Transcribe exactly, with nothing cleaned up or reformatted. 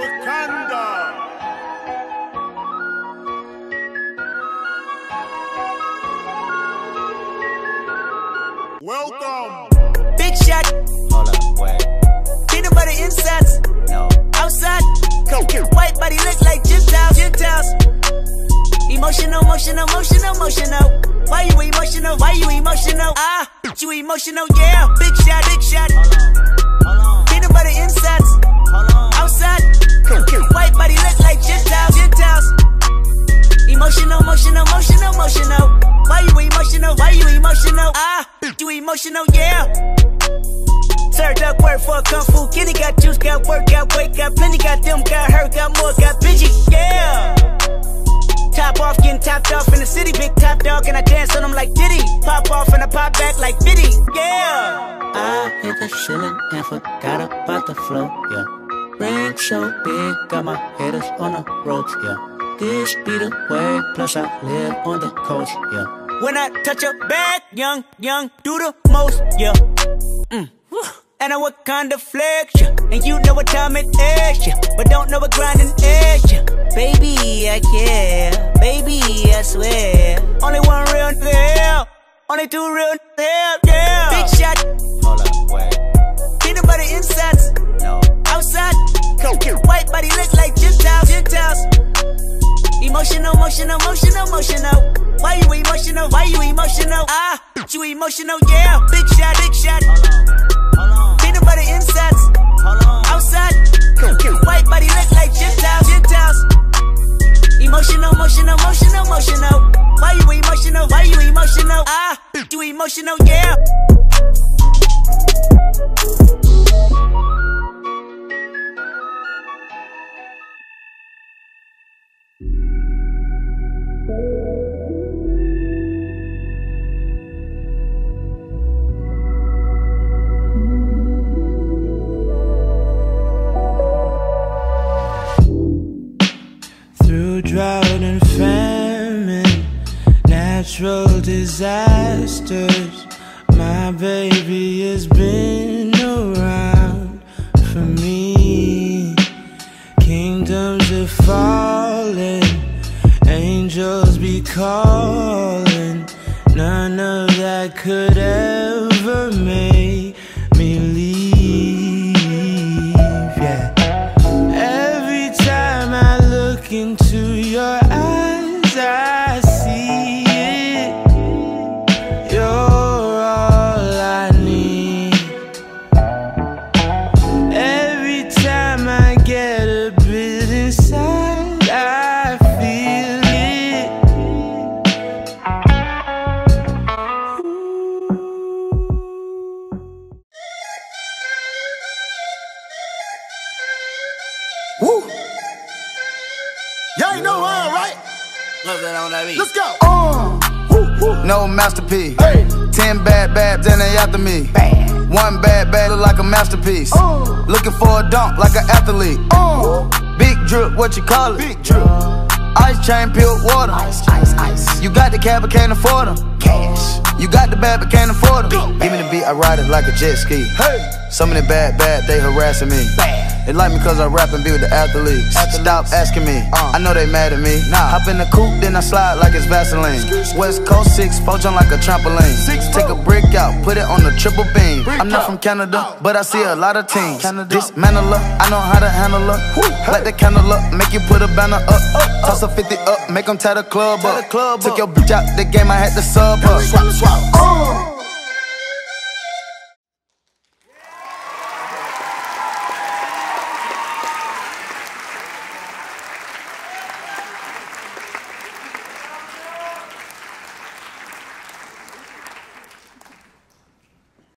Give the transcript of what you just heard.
Wakanda. Welcome. Big shot. Hold up, wait. Peanut butter insides. No. Outside. White body look like Gentiles. Gentiles. Emotional, emotional, emotional, emotional. Why you emotional? Why you emotional? Ah, you emotional, yeah. Big shot, big shot. Hold on. Hold on. Peanut butter insides. Hold on. Outside. White body look like Gentiles. Gentiles. Emotional, emotional, emotional, emotional. Why you emotional? Why you emotional? Ah, you emotional, yeah. Served up work for a kung fu kitty. Got juice, got work, got weight, got plenty. Got them, got hurt, got more, got busy, yeah. Top off, getting topped off in the city. Big top dog, and I dance on them like Diddy. Pop off and I pop back like Biddy, yeah. I hit the ceiling and forgot about the flow, yeah. Ring so big, got my haters on the ropes, yeah. This be the way, plus I live on the coast, yeah. When I touch your back, young, young, do the most, yeah. Mm. And I what kind of flex, yeah. And you know what time it is, yeah. But don't know what grinding is, yeah. Baby, I care, baby, I swear. Only one real hell, only two real hell, yeah. Big shot. Hold up, wait. Peanut butter insides. No. Outside. White body look like Gentiles. Gentiles. Emotional, emotional, emotional, emotional. Why you emotional? Why you emotional? Ah, you emotional, yeah. Big shot, big shot. Hold on. Hold on. Peanut butter insides. Hold on. Outside. White body look like Gentiles. Gentiles. Emotional, emotional, emotional, emotional. Why you emotional? Why you emotional? Ah, you emotional, yeah. Through drought and famine, natural disasters, my baby has been around for me. Kingdoms are falling, angels be calling. None of that could ever make me leave, yeah. Every time I look into your eyes, I see it. You're all I need. Every time I get a bit inside, I feel it. Woo! Y'all ain't know how, right? Love that on that beat. Let's go. Uh, woo, woo. No masterpiece. Hey. Ten bad babs and they after me. Bad. One bad bad look like a masterpiece. Uh. Looking for a dunk like an athlete. Uh. Big drip, what you call it? Big drip. Ice chain, peeled water. Ice, ice, ice. You got the cab but can't afford them. Cash. You got the bad but can't afford them. Big Give me the beat, I ride it like a jet ski. Hey. Some of the bad bad, they harassing me. Bad. They like me cause I rap and be with the athletes. Athletes. Stop asking me, Uh. I know they mad at me. Nah. Hop in the coupe, then I slide like it's Vaseline. West Coast six, four jump like a trampoline. Six, Take a four. brick out, put it on the triple beam. Brick I'm not out. from Canada, Out. but I see a lot of teams. Canada. Dismantle her, I know how to handle her. Woo. Light the candle up, make you put a banner up. Toss a fifty up, make them tie the club Tie up. the club Took up. your bitch out the game, I had to sub her. Swap, swap. Uh.